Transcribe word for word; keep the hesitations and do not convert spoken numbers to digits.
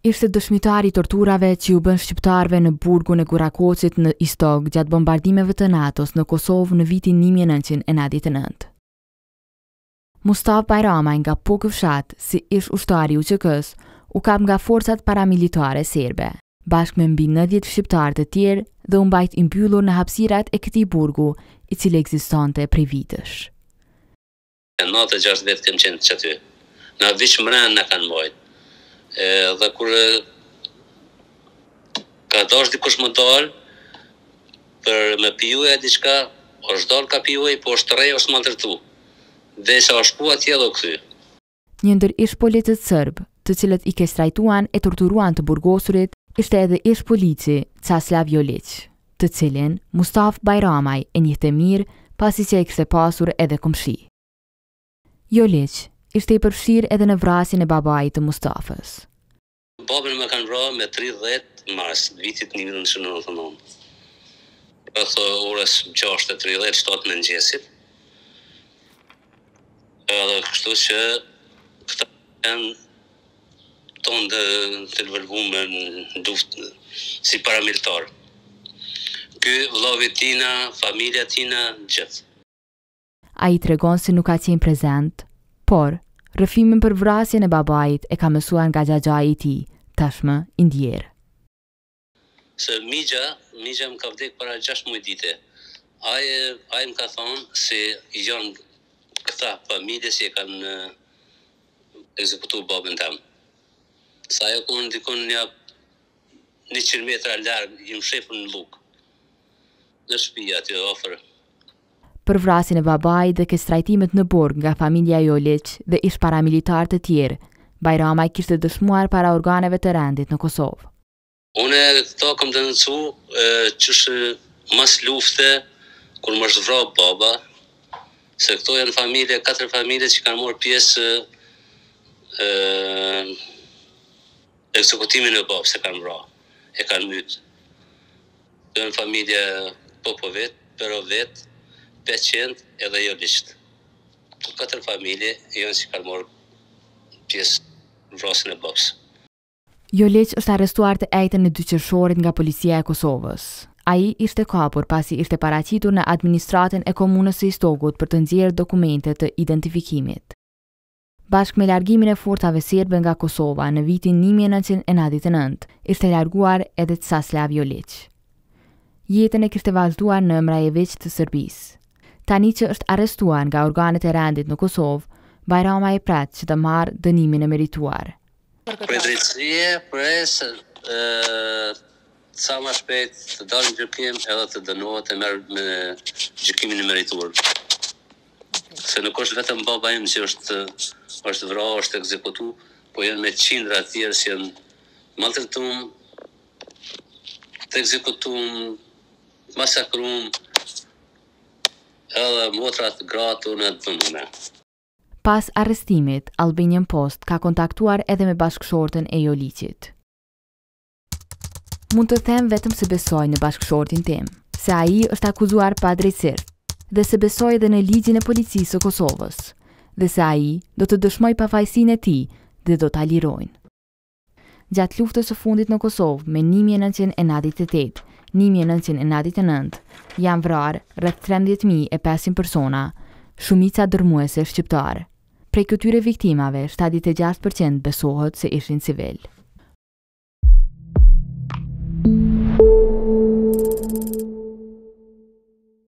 Ishte dëshmitar i torturave që u bën shqiptarëve në burgun e Kurakocit në Istog gjatë bombardimeve të NATO-s në Kosovë në vitin një mijë e nëntëqind e nëntëdhjetë e nëntë. Mustafa Bajramaj nga Pokëfshat, si ish ushtari i U Q K-s, u kap nga forcat paramilitare serbe, bashkë me mbi nëntëdhjetë shqiptarë të tjerë dhe u mbajt i mbyllur në hapësirat e këtij burgu, i cili ekzistonte prej vitesh. Natë gjashtë vetë kem qenë që aty. Në viç mrenë në kanë mbajt. Dhe kur ka dash dikush më dalë për me pijue e diçka, është dalë ka pijue, po është rej, është maltërtu. Dhe sa është ku atje dhe u kthy. Një ndër ish policët sërb, të cilët i kestrajtuan e torturuan të burgosurit, ishte edhe ish polici Caslav Jolić, të cilin Mustafa Bajramaj e njihte mirë pasi që e kishte pasur edhe komshi. Jolić ishte i përfshirë edhe në vrasjen e babait të Mustafës. Babën më kanë vrarë me tridhjetë mars, vitit një mijë e nëntëqind e nëntëdhjetë e nëntë. Rreth orës gjashtë e tridhjetë, shtatë në mëngjesit. Edhe kështu që këta janë tonë të, të lëvërvume në luftë si paramilitar. Ky vllavi tina, familja tina, gjithë. A i tregon se nuk ka qenë prezent, por rrëfimin për vrasjen e babait e ka mësuar nga xhaxhai i tij, tashmë i ndjerë. Se Migja, Migja më ka vdek para gjashtë muaj dite. Ai ai më ka thonë se janë këta familje që e kanë ekzekutuar babën tam. Sa ajo ku ndikon një njëqind metra larg, i mshefën në luk. Në shtëpi aty afër. Për vrasjen e babait dhe kestrajtimet në burg nga familja Jolić dhe ish paramilitar të tjerë, Bajramaj kishte dëshmuar para organeve të rendit në Kosovë. Unë këto kam denoncu që mas lufte, kur më është vrarë baba, se këto janë familje, katër familje që kanë marrë pjesë e, ekzekutimin e babës, se kanë vrarë, e kanë mytë. Këto janë familje Popovet, Perovet, Peqend edhe Jolić. Këto katër familje janë që kanë marrë pjesë në vrasjen e babës. Jolić është arrestuar të ejtën e dy qershorit nga policia e Kosovës. Ai ishte kapur pasi ishte paraqitur në administratën e komunës së Istogut për të nxjerrë dokumente të identifikimit. Bashkë me largimin e forcave serbe nga Kosova në vitin një mijë e nëntëqind e nëntëdhjetë e nëntë, ishte larguar edhe Caslav Jolić. Jetën e kishte vazhduar në Mrajević të Serbisë. Tani që është arrestuar nga organet e rendit në Kosovë, Bajramaj pret që të marrë dënimin e merituar. Për drejtësie, pres sa më shpejt të dalë në gjykim edhe të dënohet e merr me gjykimin e merituar. Se nuk është vetëm baba im që është është vrarë, është ekzekutuar, po janë me qindra të tjerë që janë maltretuar, të ekzekutuar, masakruar, edhe motrat gratë në dënume. Pas arrestimit, Albanian Post ka kontaktuar edhe me bashkëshortën e Jolićit. Mund të them vetëm se besoj në bashkëshortin tim, se ai është akuzuar pa drejtësisht, dhe se besoj edhe në ligjin e policisë së Kosovës, dhe se ai do të dëshmoj pafajësinë e tij dhe do ta lirojnë. Gjatë luftës së fundit në Kosovë me një mijë e nëntëqind e nëntëdhjetë e tetë, një mijë e nëntëqind e nëntëdhjetë e nëntë, janë vrarë rreth trembëdhjetë mijë e pesëqind persona, shumica dërmuese shqiptar. Prej këtyre viktimave, shtatëdhjetë e gjashtë përqind besohet se ishin civil.